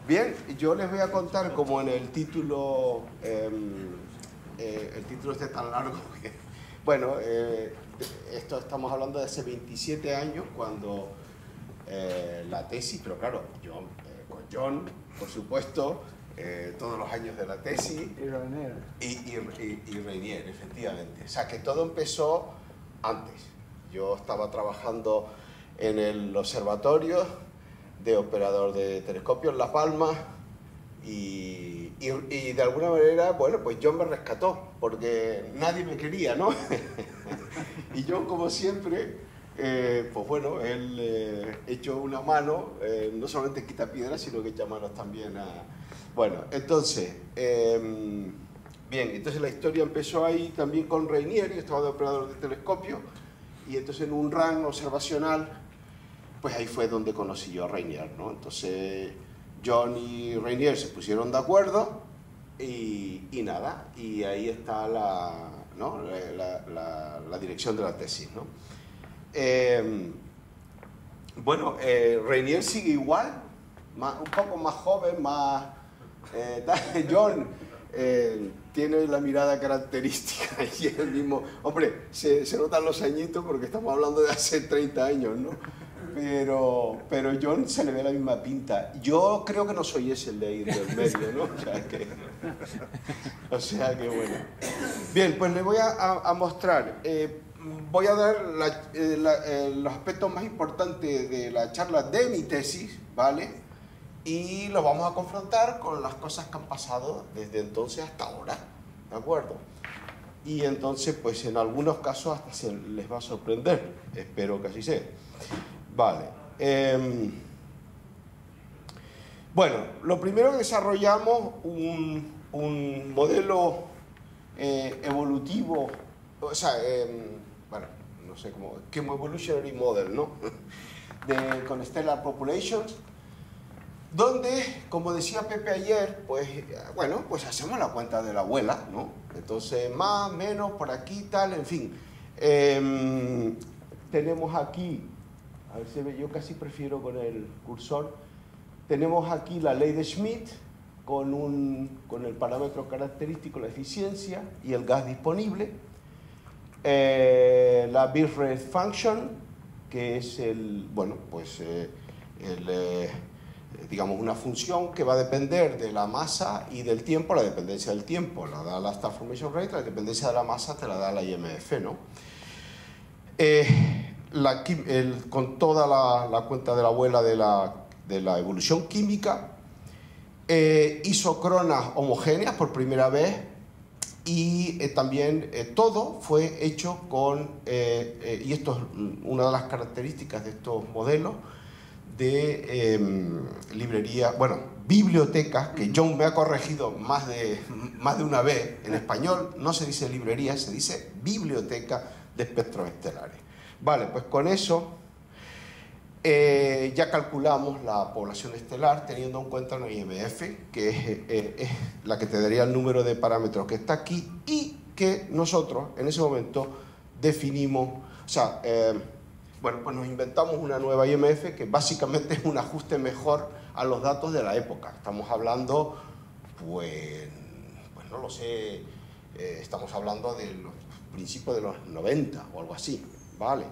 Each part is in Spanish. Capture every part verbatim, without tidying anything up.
Bien, yo les voy a contar, como en el título, eh, eh, el título este tan largo que, bueno, eh, esto estamos hablando de hace veintisiete años, cuando eh, la tesis, pero claro, yo, eh, con John, por supuesto, eh, todos los años de la tesis. Y Rainier. Y, y, y, y Rainier, efectivamente. O sea, que todo empezó antes. Yo estaba trabajando en el observatorio de operador de telescopio en La Palma y, y, y de alguna manera, bueno, pues John me rescató porque nadie me quería, ¿no? Y John, como siempre, eh, pues bueno, él eh, echó una mano, eh, no solamente quita piedras, sino que echa manos también a... Bueno, entonces, eh, bien, entonces la historia empezó ahí también con Rainier, yo estaba de operador de telescopio, y entonces en un run observacional, pues ahí fue donde conocí yo a Rainier, ¿no? Entonces John y Rainier se pusieron de acuerdo y, y nada, y ahí está la, ¿no? la, la, la dirección de la tesis, ¿no? Eh, bueno, eh, Rainier sigue igual, más, un poco más joven, más... Eh, John eh, tiene la mirada característica y es el mismo... Hombre, se, se notan los añitos porque estamos hablando de hace treinta años, ¿no? Pero, pero John se le ve la misma pinta. Yo creo que no soy ese el de ahí del medio, ¿no? O sea que, o sea que bueno. Bien, pues le voy a, a, a mostrar. Eh, voy a dar la, eh, la, eh, los aspectos más importantes de la charla de mi tesis, ¿vale? Y los vamos a confrontar con las cosas que han pasado desde entonces hasta ahora, ¿de acuerdo? Y entonces, pues en algunos casos hasta se les va a sorprender. Espero que así sea. Vale. Eh, bueno, lo primero que desarrollamos un, un modelo eh, evolutivo, o sea, eh, bueno, no sé cómo, Chemo Evolutionary Model, ¿no? De, con Stellar Populations, donde, como decía Pepe ayer, pues, bueno, pues hacemos la cuenta de la abuela, ¿no? Entonces, más, menos, por aquí, tal, en fin. Eh, tenemos aquí... A ver si ve, yo casi prefiero con el cursor. Tenemos aquí la ley de Schmidt con, un, con el parámetro característico, la eficiencia y el gas disponible. Eh, la Bird Function, que es el, bueno, pues, eh, el, eh, digamos una función que va a depender de la masa y del tiempo. La dependencia del tiempo la da la Star Formation Rate, la dependencia de la masa te la da la I M F, ¿no? Eh, La, el, con toda la, la cuenta de la abuela de la, de la evolución química, eh, isocronas homogéneas por primera vez y eh, también eh, todo fue hecho con, eh, eh, y esto es una de las características de estos modelos, de eh, librería, bueno, bibliotecas, que John me ha corregido más de, más de una vez, en español no se dice librería, se dice biblioteca de espectros estelares. Vale, pues con eso eh, ya calculamos la población estelar teniendo en cuenta una I M F, que es, eh, es la que te daría el número de parámetros que está aquí y que nosotros en ese momento definimos, o sea, eh, bueno, pues nos inventamos una nueva I M F que básicamente es un ajuste mejor a los datos de la época. Estamos hablando, pues, pues no lo sé, eh, estamos hablando de los principios de los noventa o algo así. Vale.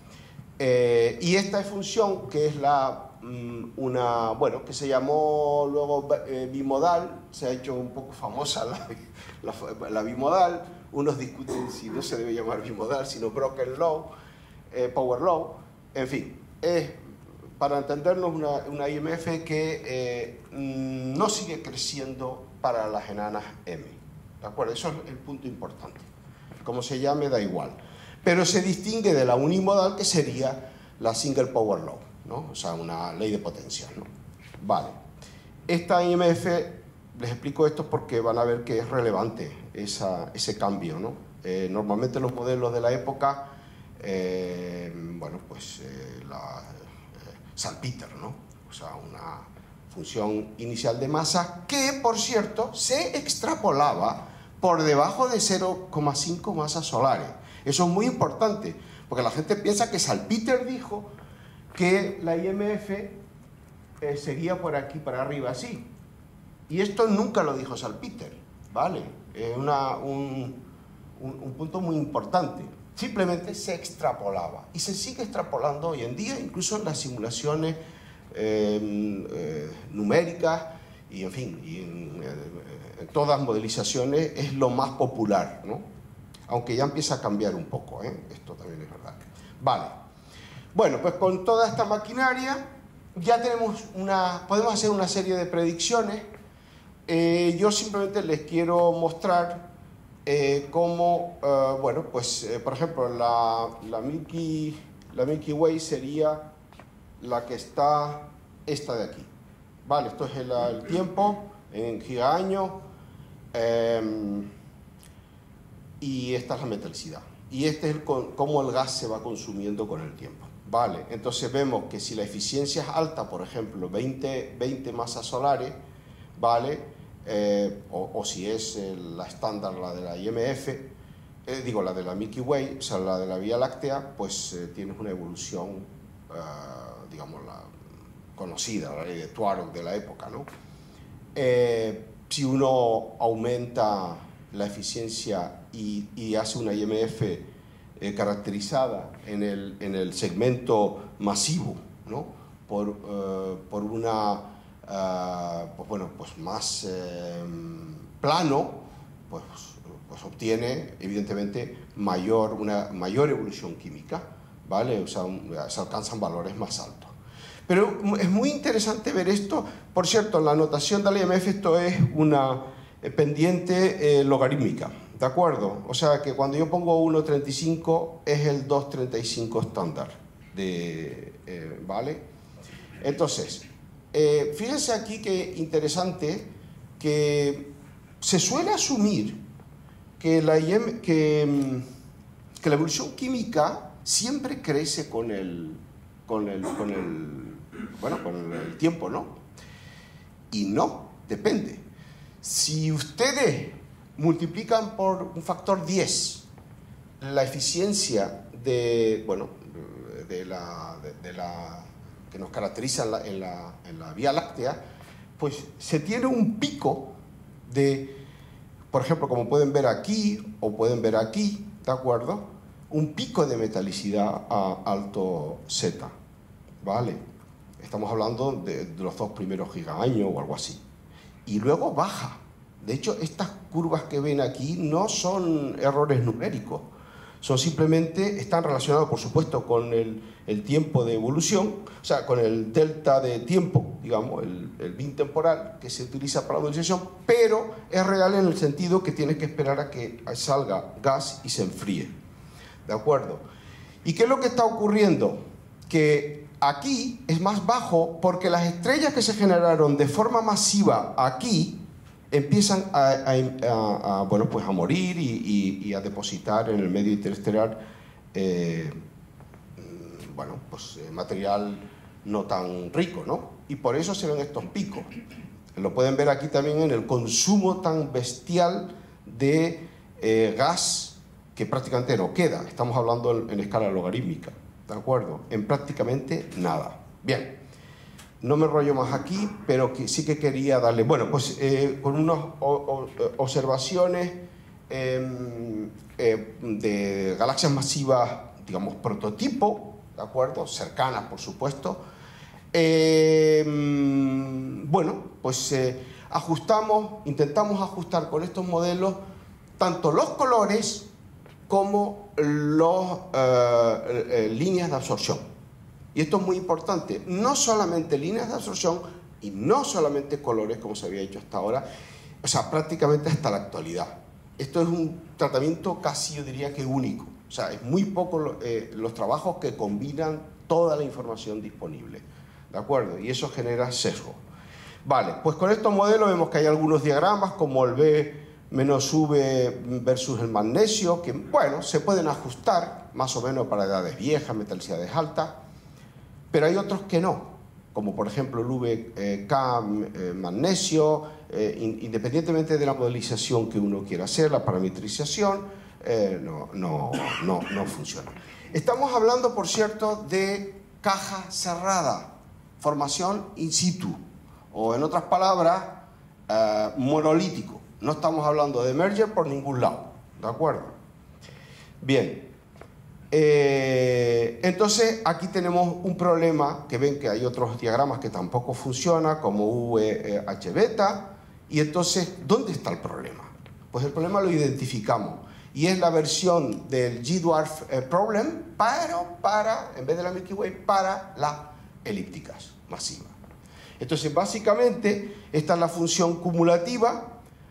Eh, y esta función, que es la, mm, una, bueno, que se llamó luego eh, bimodal, se ha hecho un poco famosa la, la, la bimodal, unos discuten si no se debe llamar bimodal, sino Broken Law, eh, Power Law, en fin, es, para entendernos, una, una I M F que eh, no sigue creciendo para las enanas M, ¿de acuerdo? Eso es el punto importante. Como se llame, da igual. Pero se distingue de la unimodal, que sería la Single Power Law, ¿no? O sea, una ley de potencia, ¿no? Vale. Esta I M F, les explico esto porque van a ver que es relevante esa, ese cambio, ¿no? Eh, normalmente los modelos de la época, eh, bueno, pues eh, la eh, Salpeter, ¿no? O sea, una función inicial de masa que, por cierto, se extrapolaba por debajo de cero coma cinco masas solares. Eso es muy importante, porque la gente piensa que Salpeter dijo que la I M F eh, seguía por aquí para arriba así. Y esto nunca lo dijo Salpeter, ¿vale? Es una, un, un, un punto muy importante. Simplemente se extrapolaba y se sigue extrapolando hoy en día, incluso en las simulaciones eh, eh, numéricas y en fin, y en, eh, en todas modelizaciones es lo más popular, ¿no? Aunque ya empieza a cambiar un poco, ¿eh? Esto también es verdad. Vale. Bueno, pues con toda esta maquinaria ya tenemos una, podemos hacer una serie de predicciones. Eh, yo simplemente les quiero mostrar Eh, como, uh, bueno, pues, eh, por ejemplo, la, la, Milky, la Milky Way sería la que está esta de aquí. Vale, esto es el, el tiempo en gigaaños eh, y esta es la metalicidad. Y este es el, cómo el gas se va consumiendo con el tiempo. Vale, entonces vemos que si la eficiencia es alta, por ejemplo, veinte, veinte masas solares, vale, Eh, o, o si es eh, la estándar, la de la I M F, eh, digo, la de la Milky Way, o sea, la de la Vía Láctea, pues eh, tienes una evolución, eh, digamos, la conocida, la ley de Tuareg de la época, ¿no? Eh, si uno aumenta la eficiencia y, y hace una I M F eh, caracterizada en el, en el segmento masivo, ¿no? Por, eh, por una... Uh, pues bueno, pues más eh, plano, pues, pues obtiene evidentemente mayor, una mayor evolución química, ¿vale? O sea, un, se alcanzan valores más altos. Pero es muy interesante ver esto. Por cierto, en la notación de la I M F esto es una pendiente eh, logarítmica, ¿de acuerdo? O sea que cuando yo pongo uno coma treinta y cinco es el dos coma treinta y cinco estándar, de, eh, ¿vale? Entonces, Eh, fíjense aquí que interesante que se suele asumir que la, I M, que, que la evolución química siempre crece con el, con el, con el, bueno, con el tiempo, ¿no? Y no, depende. Si ustedes multiplican por un factor diez la eficiencia de, bueno, de la, de, de la que nos caracteriza en la, en, la, en la Vía Láctea, pues se tiene un pico de, por ejemplo, como pueden ver aquí o pueden ver aquí, ¿de acuerdo? Un pico de metalicidad a alto Z, ¿vale? Estamos hablando de, de los dos primeros gigaaños o algo así. Y luego baja. De hecho, estas curvas que ven aquí no son errores numéricos, son simplemente, están relacionados, por supuesto, con el, el tiempo de evolución, o sea, con el delta de tiempo, digamos, el, el bin temporal que se utiliza para la modelización, pero es real en el sentido que tienes que esperar a que salga gas y se enfríe. ¿De acuerdo? ¿Y qué es lo que está ocurriendo? Que aquí es más bajo porque las estrellas que se generaron de forma masiva aquí empiezan a, a, a, a, bueno, pues a morir y, y, y a depositar en el medio interestelar eh, bueno, pues, eh, material no tan rico, ¿no? Y por eso se ven estos picos. Lo pueden ver aquí también en el consumo tan bestial de eh, gas que prácticamente no queda. Estamos hablando en, en escala logarítmica, ¿de acuerdo? En prácticamente nada. Bien. No me enrollo más aquí, pero que sí que quería darle... Bueno, pues eh, con unas observaciones eh, eh, de galaxias masivas, digamos, prototipo, ¿de acuerdo? Cercanas, por supuesto. Eh, bueno, pues eh, ajustamos, intentamos ajustar con estos modelos tanto los colores como las eh, eh, líneas de absorción. Y esto es muy importante, no solamente líneas de absorción y no solamente colores como se había hecho hasta ahora, o sea, prácticamente hasta la actualidad. Esto es un tratamiento casi, yo diría que único. O sea, es muy poco eh, los trabajos que combinan toda la información disponible, ¿de acuerdo? Y eso genera sesgo. Vale, pues con estos modelos vemos que hay algunos diagramas como el B menos V versus el magnesio, que, bueno, se pueden ajustar más o menos para edades viejas, metalicidades altas. Pero hay otros que no, como por ejemplo el V K eh, magnesio, eh, in, independientemente de la modelización que uno quiera hacer, la parametrización, eh, no, no, no, no funciona. Estamos hablando, por cierto, de caja cerrada, formación in situ, o en otras palabras, eh, monolítico. No estamos hablando de merger por ningún lado, ¿de acuerdo? Bien, eh, entonces aquí tenemos un problema, que ven que hay otros diagramas que tampoco funcionan, como V H beta, y entonces, ¿dónde está el problema? Pues el problema lo identificamos, y es la versión del G-Dwarf eh, Problem, pero para, en vez de la Milky Way, para las elípticas masivas. Entonces, básicamente, esta es la función cumulativa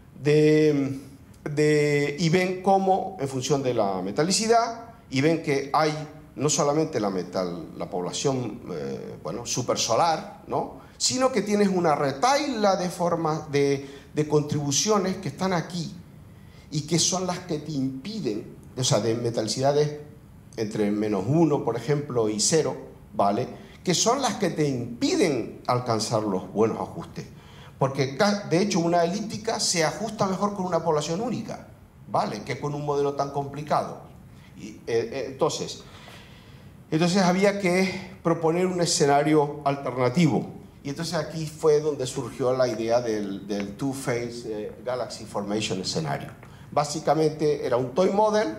de, de, y ven cómo, en función de la metalicidad, y ven que hay no solamente la, metal, la población eh, bueno, supersolar, ¿no?, sino que tienes una retahíla de, formas, de, de contribuciones que están aquí y que son las que te impiden, o sea, de metalicidades entre menos uno, por ejemplo, y cero, ¿vale?, que son las que te impiden alcanzar los buenos ajustes. Porque, de hecho, una elíptica se ajusta mejor con una población única, ¿vale?, que con un modelo tan complicado. Y, eh, entonces, entonces había que proponer un escenario alternativo. Y entonces aquí fue donde surgió la idea del, del Two-Phase eh, Galaxy Formation Scenario. Básicamente era un toy model,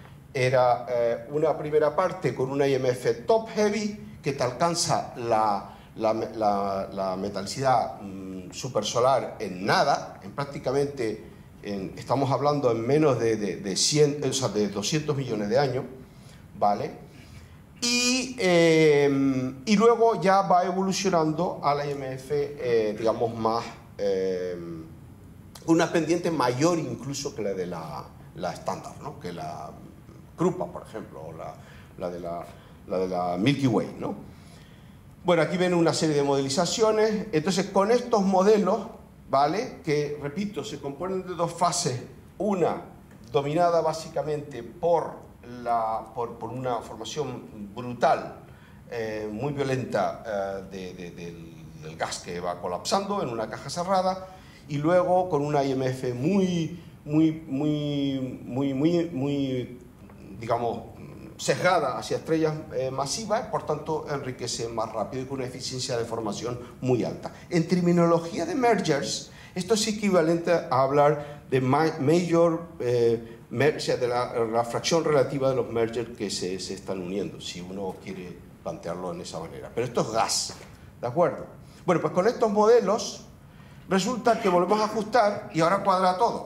era eh, una primera parte con una I M F top heavy que te alcanza la, la, la, la metalicidad mmm, supersolar en nada, en prácticamente, en, estamos hablando en menos de, de, de, cien, o sea, de doscientos millones de años, ¿vale? Y, eh, y luego ya va evolucionando a la I M F, eh, digamos, más, eh, una pendiente mayor incluso que la de la, la estándar, ¿no?, que la Krupa, por ejemplo, o la, la, de la, la de la Milky Way, ¿no? Bueno, aquí ven una serie de modelizaciones. Entonces, con estos modelos, ¿vale?, que, repito, se componen de dos fases, una dominada básicamente por La, por, por una formación brutal, eh, muy violenta eh, de, de, del, del gas que va colapsando en una caja cerrada, y luego con una I M F muy, muy, muy, muy, muy, muy digamos, sesgada hacia estrellas eh, masivas, por tanto enriquece más rápido y con una eficiencia de formación muy alta. En terminología de mergers, esto es equivalente a hablar de major eh, o sea, de la, la fracción relativa de los mergers que se, se están uniendo, si uno quiere plantearlo en esa manera. Pero esto es gas, ¿de acuerdo? Bueno, pues con estos modelos resulta que volvemos a ajustar y ahora cuadra todo.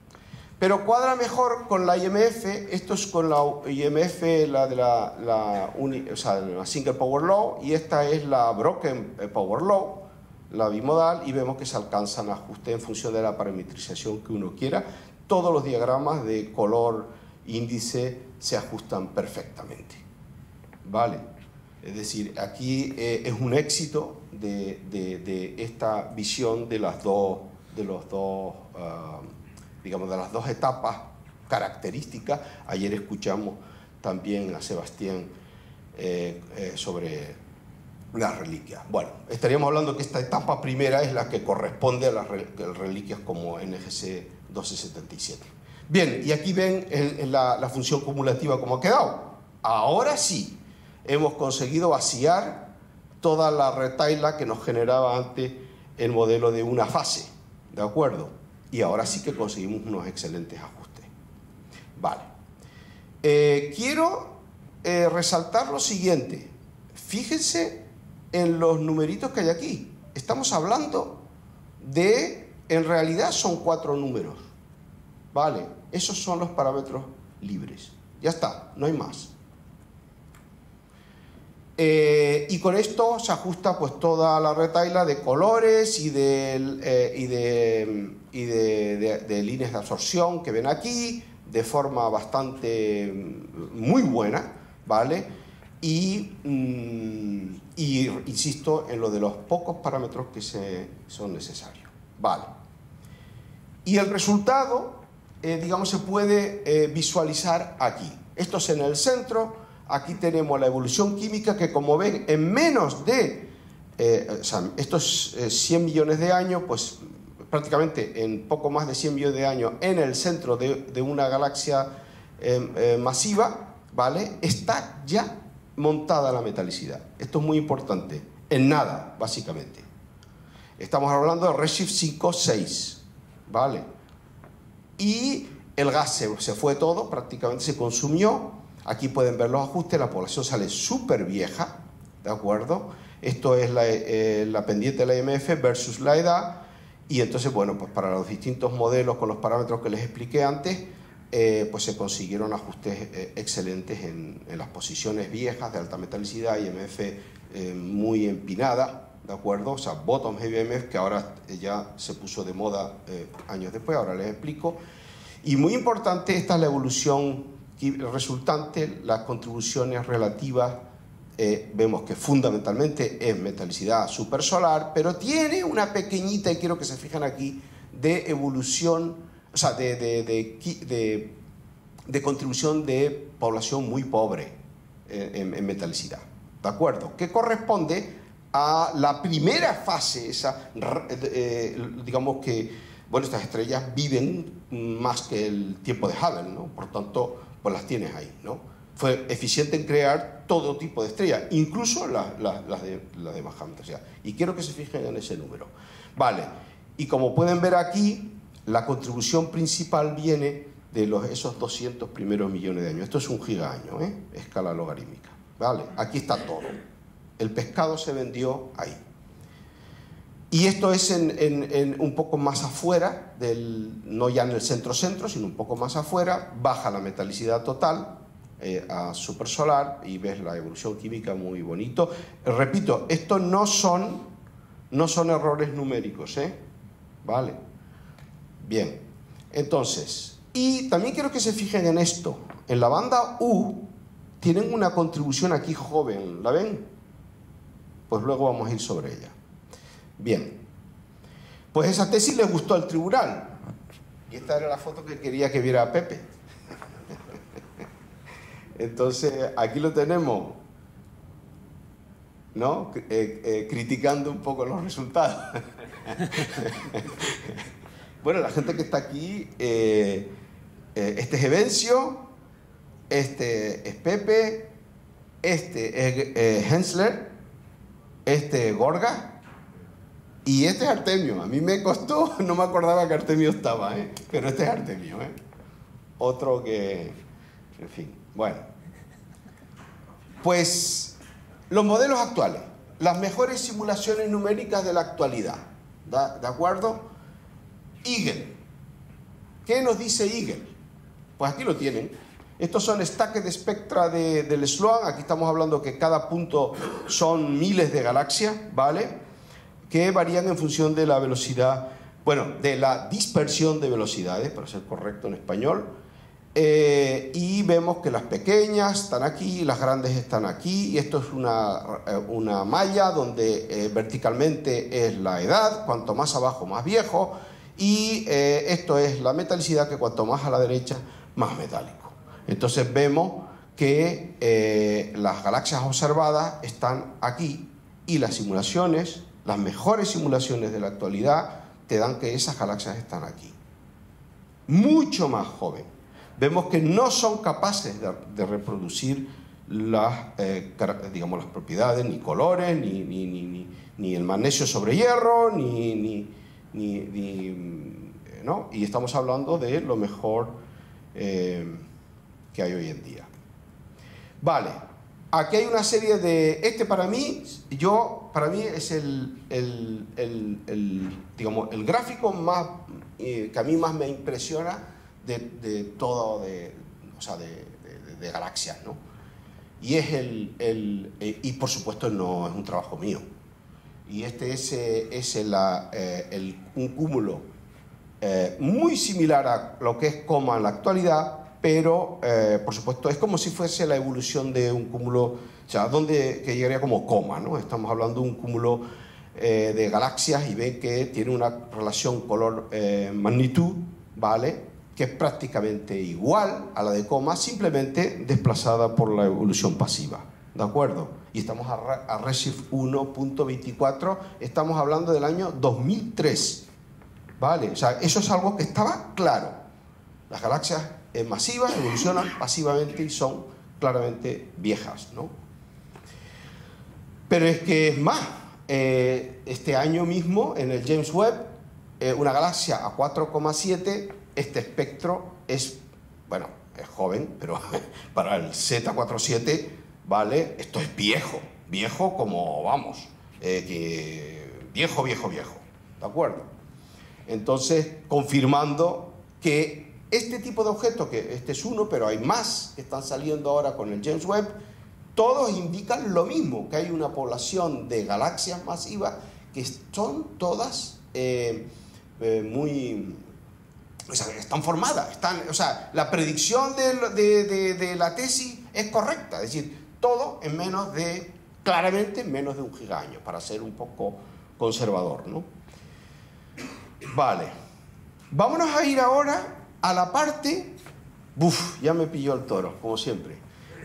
Pero cuadra mejor con la I M F, esto es con la I M F, la de la, la, uni, o sea, la Single Power Law, y esta es la Broken Power Law, la bimodal, y vemos que se alcanzan ajustes en función de la parametrización que uno quiera. Todos los diagramas de color índice se ajustan perfectamente, ¿vale? Es decir, aquí eh, es un éxito de, de, de esta visión de las dos, de los dos uh, digamos, de las dos etapas características. Ayer escuchamos también a Sebastián eh, eh, sobre las reliquias. Bueno, estaríamos hablando que esta etapa primera es la que corresponde a las reliquias como N G C doce setenta y siete. Bien, y aquí ven el, el, la, la función cumulativa como ha quedado. Ahora sí, hemos conseguido vaciar toda la retahíla que nos generaba antes el modelo de una fase, ¿de acuerdo? Y ahora sí que conseguimos unos excelentes ajustes. Vale. Eh, quiero eh, resaltar lo siguiente. Fíjense en los numeritos que hay aquí. Estamos hablando de, en realidad son cuatro números. Vale, esos son los parámetros libres. Ya está, no hay más. Eh, y con esto se ajusta pues toda la retahíla de colores y de, eh, y de, y de, de, de líneas de absorción que ven aquí, de forma bastante muy buena, ¿vale? Y, mm, y insisto en lo de los pocos parámetros que se, son necesarios, ¿vale? Y el resultado, eh, digamos, se puede eh, visualizar aquí. Esto es en el centro. Aquí tenemos la evolución química que, como ven, en menos de eh, o sea, estos eh, cien millones de años, pues prácticamente en poco más de cien millones de años, en el centro de, de una galaxia eh, eh, masiva, ¿vale?, está ya montada la metalicidad. Esto es muy importante. en nada, básicamente. Estamos hablando de Redshift cinco seis, ¿vale? Y el gas se, se fue todo, prácticamente se consumió. Aquí pueden ver los ajustes, la población sale súper vieja, ¿de acuerdo? Esto es la, eh, la pendiente de la I M F versus la edad. Y entonces, bueno, pues para los distintos modelos con los parámetros que les expliqué antes, eh, pues se consiguieron ajustes eh, excelentes en, en las posiciones viejas de alta metalicidad, I M F eh, muy empinada, ¿de acuerdo? O sea, bottom heavy I M F, que ahora ya se puso de moda eh, años después, ahora les explico. Y muy importante, esta es la evolución resultante, las contribuciones relativas. Eh, vemos que fundamentalmente es metalicidad supersolar, pero tiene una pequeñita, y quiero que se fijen aquí, de evolución, o sea, de, de, de, de, de contribución de población muy pobre en, en metalicidad, ¿de acuerdo? Que corresponde a la primera fase, esa, eh, digamos que, bueno, estas estrellas viven más que el tiempo de Hubble, ¿no? Por tanto, pues las tienes ahí, ¿no? Fue eficiente en crear todo tipo de estrellas, incluso las, las, las de, las de más metalicidad. Y quiero que se fijen en ese número. Vale, y como pueden ver aquí, la contribución principal viene de los, esos doscientos primeros millones de años. Esto es un gigaño, ¿eh? Escala logarítmica. Vale, aquí está todo. El pescado se vendió ahí. Y esto es en, en, en un poco más afuera, del, no ya en el centro-centro, sino un poco más afuera, baja la metalicidad total, Eh, a supersolar, y ves la evolución química muy bonito. Eh, repito, estos no son, no son errores numéricos, ¿eh? Vale. Bien. Entonces, y también quiero que se fijen en esto. En la banda U tienen una contribución aquí joven, ¿la ven? Pues luego vamos a ir sobre ella. Bien. Pues esa tesis les gustó al tribunal. Y esta era la foto que quería que viera Pepe. Entonces, aquí lo tenemos, ¿no? Eh, eh, criticando un poco los resultados. Bueno, la gente que está aquí, eh, eh, este es Evencio, este es Pepe, este es eh, Hensler, este es Gorga y este es Artemio. A mí me costó, no me acordaba que Artemio estaba, ¿eh? Pero este es Artemio, ¿eh? Otro que, en fin. Bueno, pues los modelos actuales, las mejores simulaciones numéricas de la actualidad, ¿de, de acuerdo? Eagle. ¿Qué nos dice Eagle? Pues aquí lo tienen. Estos son stacked spectra de, del Sloan. Aquí estamos hablando que cada punto son miles de galaxias, ¿vale? Que varían en función de la velocidad, bueno, de la dispersión de velocidades, para ser correcto en español. Eh, y vemos que las pequeñas están aquí, las grandes están aquí, y esto es una, una malla donde eh, verticalmente es la edad, cuanto más abajo más viejo, y eh, esto es la metalicidad, que cuanto más a la derecha más metálico. Entonces vemos que eh, las galaxias observadas están aquí, y las simulaciones, las mejores simulaciones de la actualidad, te dan que esas galaxias están aquí, mucho más joven. Vemos que no son capaces de, de reproducir las, eh, digamos, las propiedades, ni colores, ni, ni, ni, ni, ni el magnesio sobre hierro, ni, ni, ni, ni ¿no? Y estamos hablando de lo mejor eh, que hay hoy en día. Vale, aquí hay una serie de... Este para mí, yo, para mí es el, el, el, el, digamos, el gráfico más, eh, que a mí más me impresiona de, de todo, de, o sea, de, de, de galaxias, ¿no? Y es el, el eh, y por supuesto no es un trabajo mío. Y este es, es el, eh, el, un cúmulo eh, muy similar a lo que es coma en la actualidad, pero eh, por supuesto es como si fuese la evolución de un cúmulo, o sea, donde que llegaría como coma, ¿no? Estamos hablando de un cúmulo eh, de galaxias, y ven que tiene una relación color-magnitud, eh, ¿vale? Que es prácticamente igual a la de coma, simplemente desplazada por la evolución pasiva, ¿de acuerdo? Y estamos a, a Redshift uno punto veinticuatro, estamos hablando del año dos mil tres, ¿vale? O sea, eso es algo que estaba claro. Las galaxias eh, masivas evolucionan pasivamente y son claramente viejas, ¿no? Pero es que es más, eh, este año mismo en el James Webb, eh, una galaxia a cuatro coma siete, este espectro es, bueno, es joven, pero para el Z cuarenta y siete, ¿vale? Esto es viejo, viejo como, vamos, eh, que viejo, viejo, viejo, ¿de acuerdo? Entonces, confirmando que este tipo de objetos, que este es uno, pero hay más que están saliendo ahora con el James Webb, todos indican lo mismo, que hay una población de galaxias masivas que son todas eh, eh, muy... O sea, están formadas, están, o sea, la predicción de, de, de, de la tesis es correcta, es decir, todo en menos de, claramente en menos de un gigaño, para ser un poco conservador, ¿no? Vale, vámonos a ir ahora a la parte, uf, ya me pilló el toro, como siempre.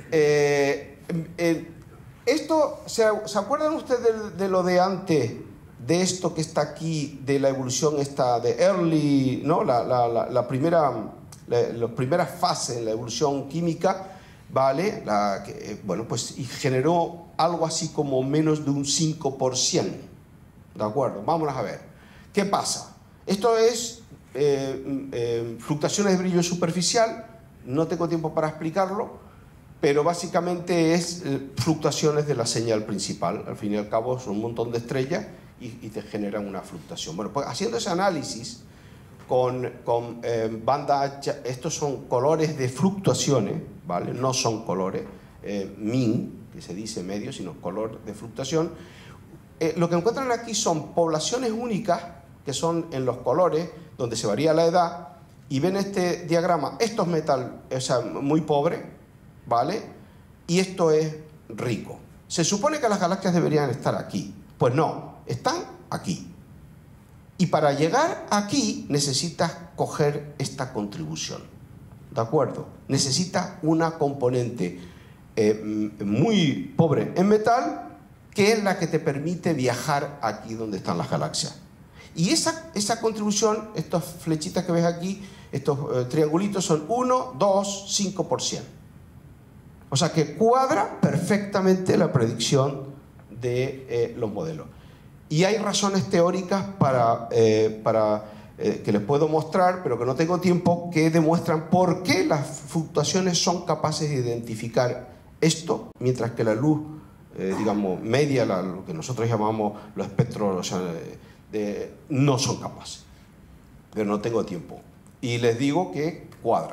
Eh, eh, esto, ¿se, ¿se acuerdan ustedes de, de lo de antes? De esto que está aquí, de la evolución esta de early, ¿no? La, la, la, la primera, la, las primeras fases de la evolución química, ¿vale? La, que, bueno, pues y generó algo así como menos de un cinco por ciento, ¿de acuerdo? Vámonos a ver. ¿Qué pasa? Esto es eh, eh, fluctuaciones de brillo superficial, no tengo tiempo para explicarlo, pero básicamente es eh, fluctuaciones de la señal principal. Al fin y al cabo son un montón de estrellas y, y te generan una fluctuación. Bueno, pues haciendo ese análisis con, con eh, banda ancha, estos son colores de fluctuaciones, ¿vale? No son colores eh, min, que se dice medio, sino color de fluctuación. Eh, lo que encuentran aquí son poblaciones únicas, que son en los colores, donde se varía la edad, y ven este diagrama, esto es metal, o sea, muy pobre, ¿vale? Y esto es rico. Se supone que las galaxias deberían estar aquí. Pues no, están aquí. Y para llegar aquí necesitas coger esta contribución, ¿de acuerdo? Necesitas una componente eh, muy pobre en metal, que es la que te permite viajar aquí donde están las galaxias. Y esa, esa contribución, estas flechitas que ves aquí, estos eh, triangulitos son uno, dos, cinco por ciento. O sea que cuadra perfectamente la predicción de eh, los modelos. Y hay razones teóricas para, eh, para eh, que les puedo mostrar, pero que no tengo tiempo, que demuestran por qué las fluctuaciones son capaces de identificar esto, mientras que la luz, eh, digamos, media, la, lo que nosotros llamamos los espectros, o sea, de, no son capaces. Pero no tengo tiempo. Y les digo que cuadra.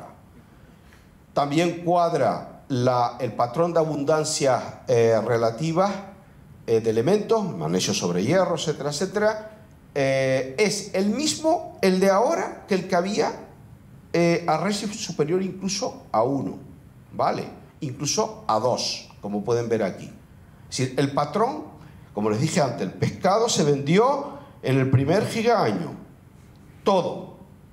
También cuadra la, el patrón de abundancia eh, relativa eh, de elementos, magnesio sobre hierro, etcétera, etcétera. Eh, es el mismo, el de ahora, que el que había eh, a redshift superior incluso a uno, ¿vale? Incluso a dos, como pueden ver aquí. Es decir, el patrón, como les dije antes, el pescado se vendió en el primer gigaño. Todo.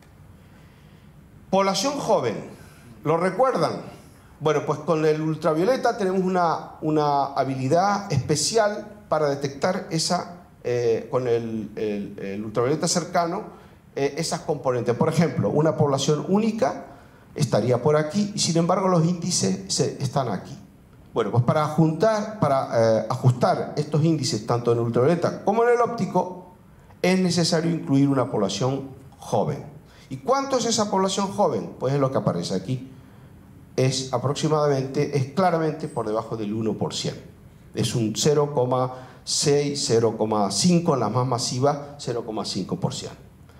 Población joven. ¿Lo recuerdan? Bueno, pues con el ultravioleta tenemos una, una habilidad especial para detectar esa, eh, con el, el, el ultravioleta cercano, eh, esas componentes. Por ejemplo, una población única estaría por aquí y sin embargo los índices se, están aquí. Bueno, pues para, juntar, para eh, ajustar estos índices tanto en el ultravioleta como en el óptico es necesario incluir una población joven. ¿Y cuánto es esa población joven? Pues es lo que aparece aquí. Es aproximadamente, es claramente por debajo del uno por ciento. Es un cero coma seis, cero coma cinco, en las más masivas, cero coma cinco por ciento.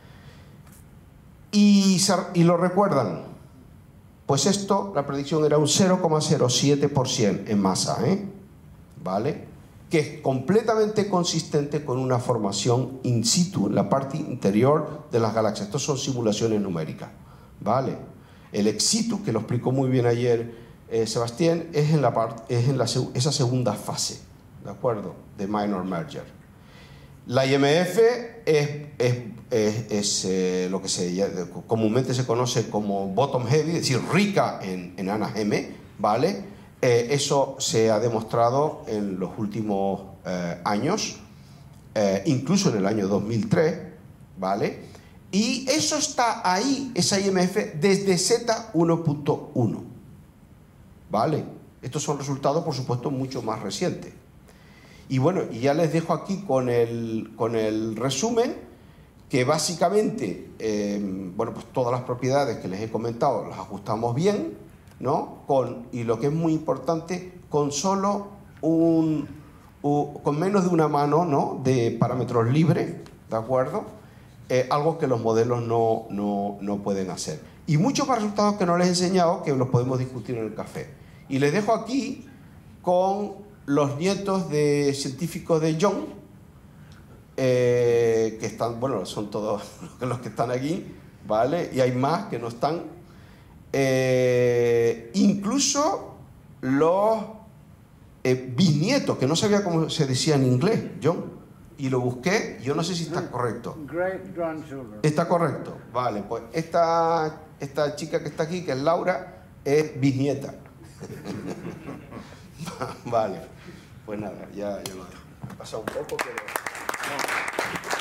Y, y lo recuerdan, pues esto, la predicción era un cero coma cero siete por ciento en masa, ¿eh? ¿Vale? Que es completamente consistente con una formación in situ, en la parte interior de las galaxias. Estas son simulaciones numéricas, ¿vale? El ex situ, que lo explicó muy bien ayer eh, Sebastián, es en, la part, es en la, esa segunda fase, ¿de acuerdo? De minor merger. La I M F es, es, es, es eh, lo que se, comúnmente se conoce como bottom heavy, es decir, rica en, en enanas M, ¿vale? Eh, eso se ha demostrado en los últimos eh, años, eh, incluso en el año dos mil tres, ¿vale? Y eso está ahí, esa I M F, desde Z uno punto uno, ¿vale? Estos son resultados, por supuesto, mucho más recientes. Y bueno, y ya les dejo aquí con el, con el resumen, que básicamente, eh, bueno, pues todas las propiedades que les he comentado las ajustamos bien, ¿no? Con, y lo que es muy importante, con solo un, un con menos de una mano, ¿no?, de parámetros libres, ¿de acuerdo? Eh, algo que los modelos no, no, no pueden hacer. Y muchos más resultados que no les he enseñado, que los podemos discutir en el café. Y les dejo aquí con los nietos de científicos de John, eh, que están, bueno, son todos los que están aquí, ¿vale? Y hay más que no están. Eh, incluso los eh, bisnietos, que no sabía cómo se decía en inglés, John, y lo busqué, yo no sé si está correcto. Great grandchildren. Está correcto, vale, pues esta, esta chica que está aquí, que es Laura, es bisnieta. Vale, pues nada, ya, ya lo dejo. Pasa un poco, pero... No.